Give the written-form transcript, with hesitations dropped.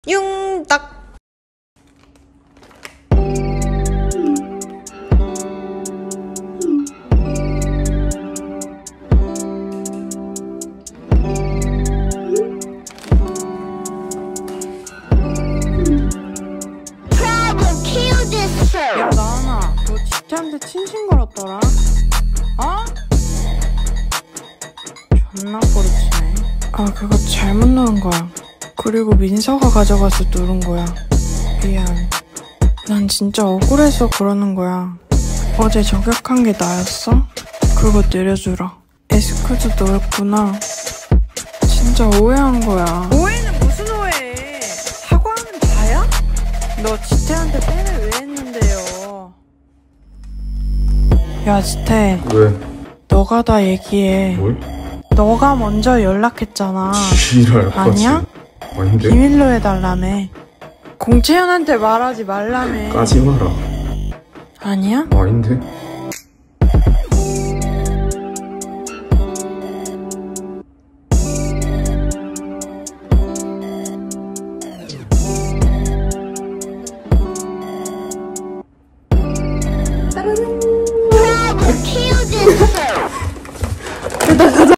융딱. 야 나은아, 너 지태한테 친신 걸었더라? 어? 존나 꼬리치네. 아 그거 잘못 누른 거야. 그리고 민서가 가져가서 누른 거야. 미안. 난 진짜 억울해서 그러는 거야. 어제 저격한 게 나였어? 그거 내려주라. 에스크도 너였구나. 진짜 오해한 거야. 오해는 무슨 오해? 사과하면 다야? 너 지태한테 팬을 왜 했는데요? 야 지태, 왜? 너가 다 얘기해. 뭘? 너가 먼저 연락했잖아. 지랄. 아니야? 아닌데? 비밀로 해달라며. 공채연한테 말하지 말라며. 까지 마라. 아니야? 아닌데?